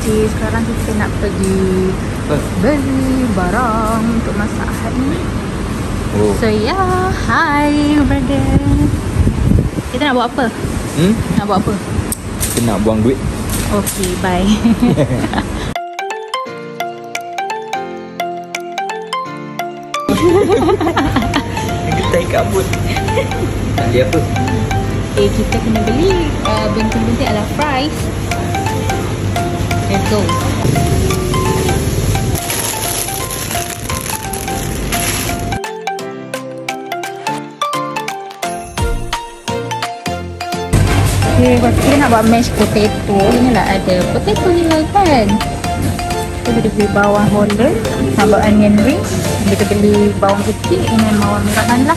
Okay, sekarang kita nak pergi beli barang untuk masak hari ni. So yeah, hi brother. Kita nak buat apa? Nak buat apa? Kita nak buang duit. Okay, bye. Getai kabut. Nak beli apa? Okay, kita kena beli bentuk-bentuk ala fries. Let's go. Okay, kita nak buat mashed potato. Inilah ada potato ni lah kan. Kita boleh beli bawang holland, nak buat onion rings. Kita beli bawang putih, ini bawang merahan lah.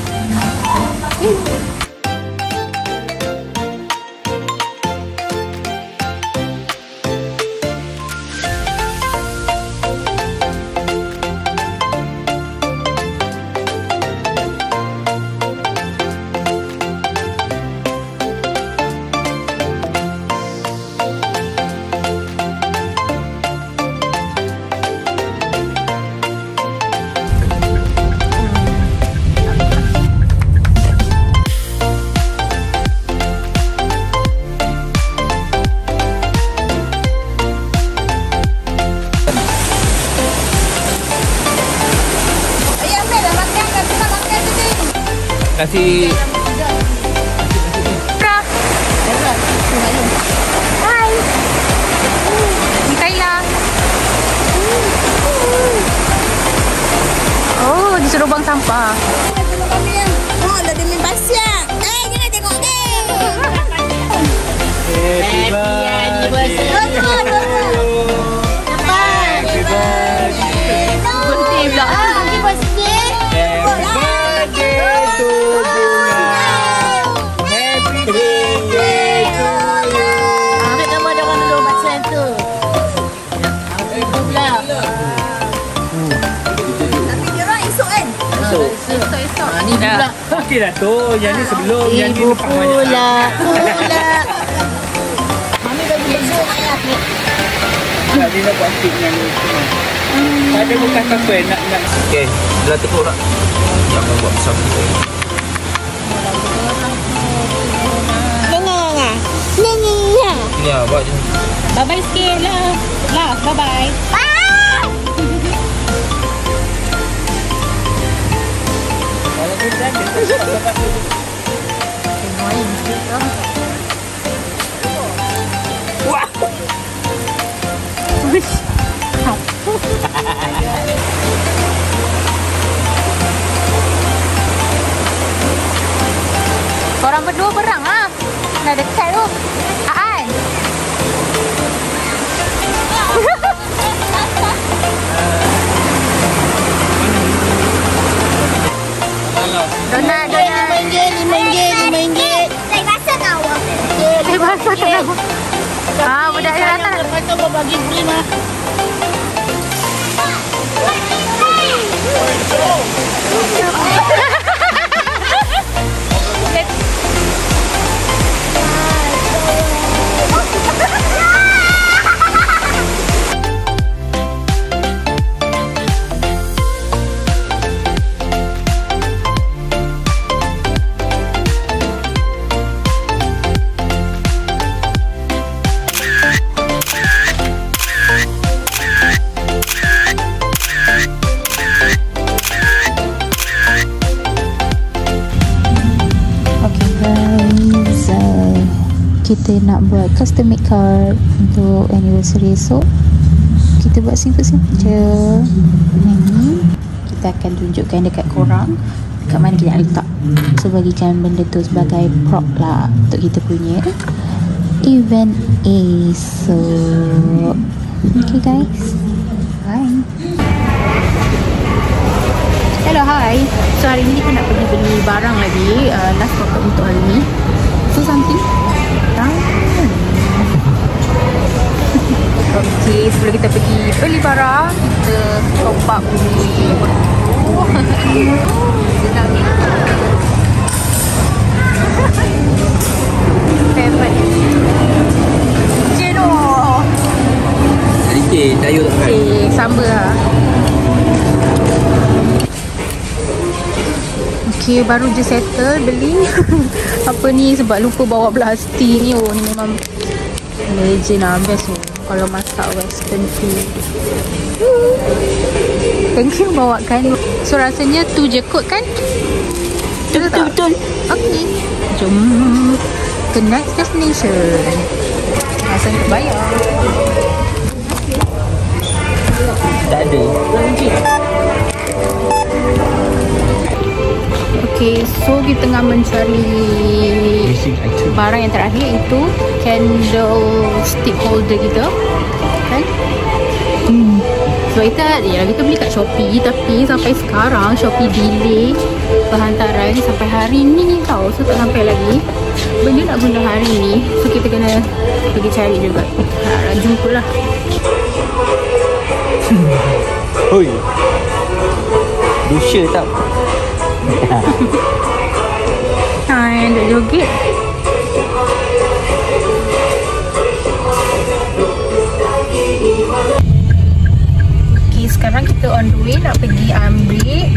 Nasi. Hai. Ni Kayla. Oh, disuruh buang sampah. Tengok kami yang. Oh, dah demi pasir. Jangan tengok ni. Happy birthday. Happy birthday. Berhenti pula. Happy birthday. Ambil gambar dia orang dulu macam tu. Itu pula. Tapi dia orang esok kan? Esok. Ni pula. Okey dah tu. Yang ni sebelum. Yang ni lepas banyak. Pula. Mami bagi baju ayah ni. Tak dia nak buat kek yang ni. Ada bukan apa nak. Okey. Belah tepuk tak? Jangan buat besar kita. Ni lah buat je. Bye-bye sikit lah. Lah, bye-bye. Kalau kita ada tempat tu. Main sikit lah. Wah. Wish. Korang berdua berang lah. Dah dekat tu. Aan. Donat. RM5. Saya rasa tahu. Saya basah kenapa? Budak dia datang. Kata mau bagi free mah. Kita nak buat custom made card untuk anniversary esok. Kita buat simple-simple je. Ni kita akan tunjukkan dekat korang kat mana kita nak letak. So bagikan benda tu sebagai prop lah untuk kita punya event esok. Okay guys, bye. Hello, hi. So hari ni kita nak pergi beli barang lagi. Last pokok untuk hari ni. So something. Okay, sebelum kita pergi beli barang, kita coba beli. Sedap ni. Favorite. Cino. Dayu tak makan. Sama lah. Okay, baru je settle beli. Apa ni, sebab lupa bawa plastik ni. Oh, ni memang legend lah, best tu kalau masak western food. Thank you bawakan. So rasanya tu je kot kan? Betul. Okay, jom ke next destination. Rasanya terbayar. Tak ada. Okay, so kita tengah mencari barang yang terakhir, iaitu candle stick holder kita, kan? Sebab kita beli kat Shopee, tapi sampai sekarang Shopee delay penghantaran sampai hari ni tau. So tak sampai lagi. Benda nak guna hari ni, so kita kena pergi cari juga. Nak jumpa lah. Hoi. Dosa tak? Hai, nak joget. Okay, sekarang kita on the way nak pergi ambil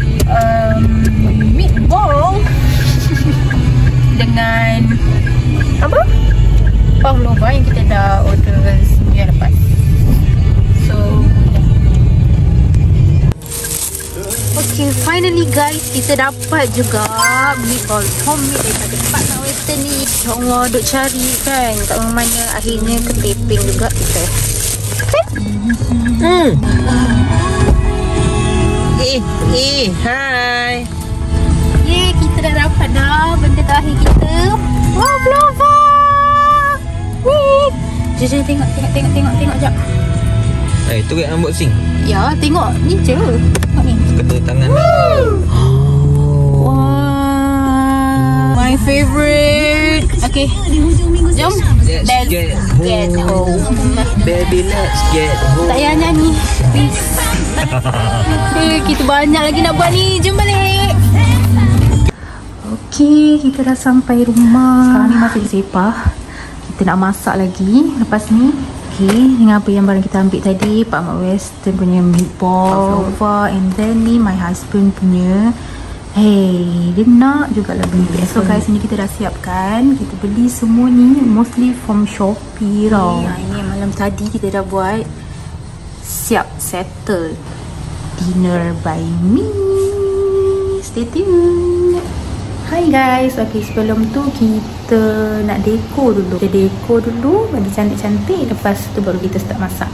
meatball dengan apa? Pavlova yang kita dah order seminggu lepas. So okay, finally guys, kita dapat juga meatball homemade daripada Pak Mak Western ni. Ya Allah, duk cari kan kat mana, akhirnya keteping juga kita. Hai. Yeay, kita dah dapat dah benda terakhir kita. Wow, Pavlova. Jom tengok jap. Tu kan unboxing. Ya, tengok ni je. Tengok ni. Kata tangan. Wow, my favorite. Okay, jom. Let's get home. Baby, let's get home. Tak payah nyanyi, please. Kita banyak lagi nak buat ni. Jom balik. Okay, kita dah sampai rumah. Sekarang ni masih sepah. Kita nak masak lagi lepas ni. Okay, dengan apa yang barang kita ambil tadi, Pak Mak Western punya meatball, Pavlova, and then ni my husband punya. Hey, dia nak juga lah benda. So guys, ni kita dah siapkan. Kita beli semua ni mostly from Shopee tau. Ini malam tadi kita dah buat. Siap settle dinner by me. Stay tuned. Hai guys, okay, sebelum tu kita nak dekor dulu. Kita dekor dulu, bagi cantik-cantik. Lepas tu baru kita start masak.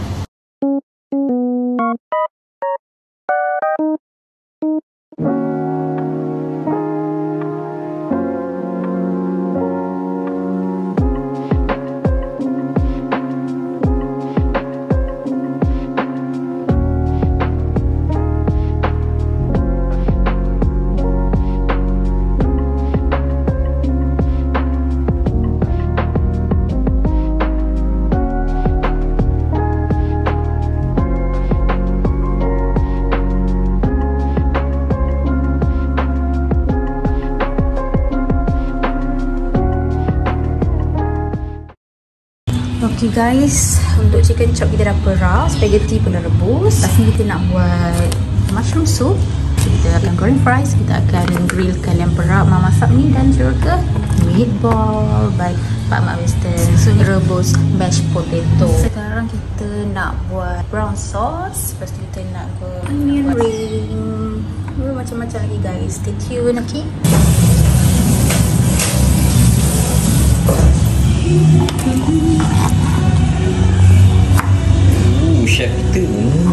Okay guys, untuk chicken chop kita dah perah, spaghetti pun dah rebus. Lepas ni kita nak buat mushroom soup. Kita akan goreng fries, kita akan grillkan lemperak mak masak ni, dan juga meatball by Pak Mak Western. So rebus mashed potato. Sekarang kita nak buat brown sauce. Lepas tu kita nak buat onion ring, macam-macam lagi guys. Stay tune, okay? Chef kita.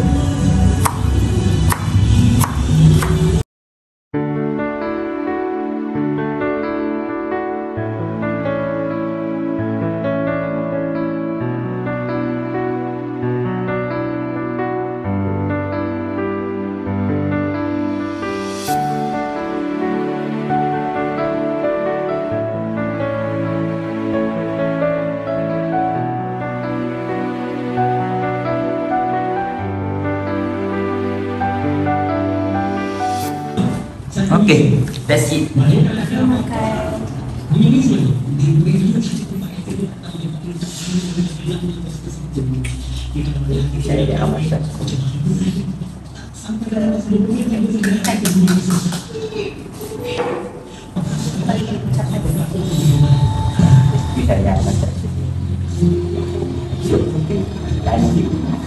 Okay, that's it. Saya dia masak. Bisa ya masak. Lanjut.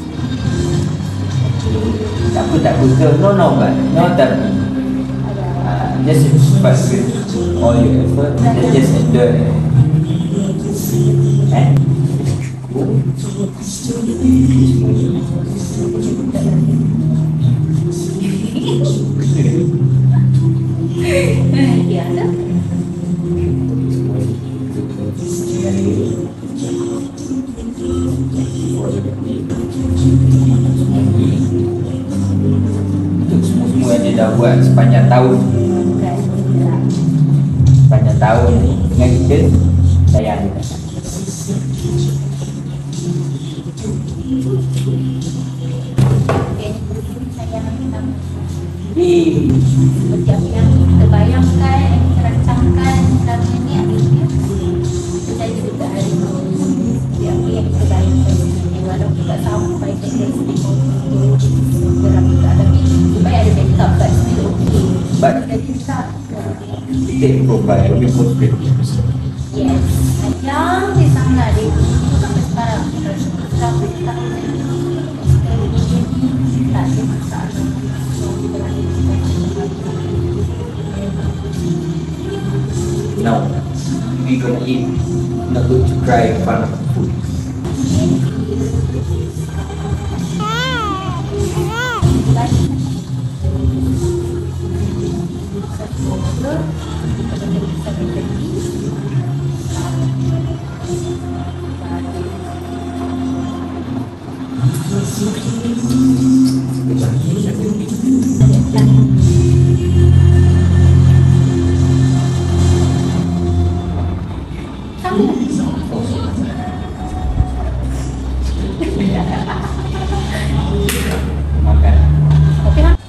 Tak butuh no but no tapi just pass with all your effort and just enjoy. Semua dia dah buat sepanjang tahun dengan kita sayang. Setiap yang kita bayangkan, kita rancangkan selama ini akhirnya terjadi juga hari ini. Setiap yang kita bayangkan walaupun tak sampai ke setiap gerak kita, tapi supaya ada backup kat sini okey. Jadi tak Take profile lebih positif. yes. Yang di sana dia sampai sekarang sampai tahun ini tak ada masalah. Now we gonna eat. Not going to cry in front of the food. Makan. Okey lah.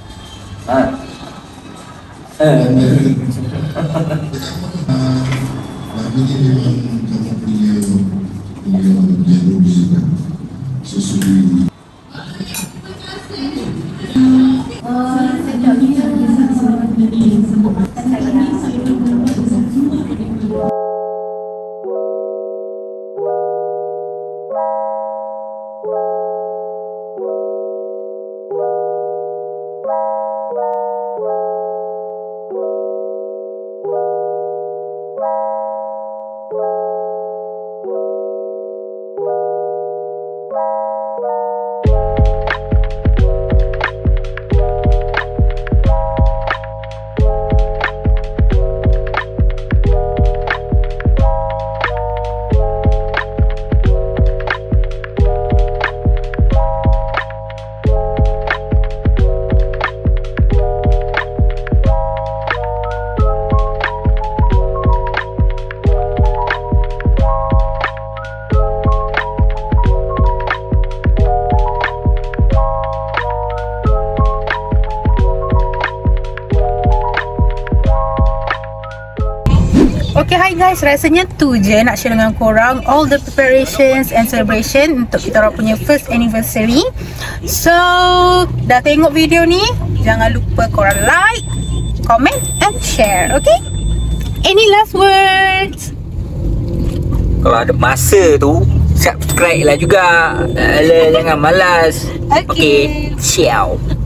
Okay, hi guys, rasanya tu je nak share dengan korang all the preparations and celebration untuk kita orang punya first anniversary. So, dah tengok video ni, jangan lupa korang like, comment and share, okay? Any last words? Kalau ada masa tu, subscribe lah juga. Alah, jangan malas. Okay. Okay, ciao.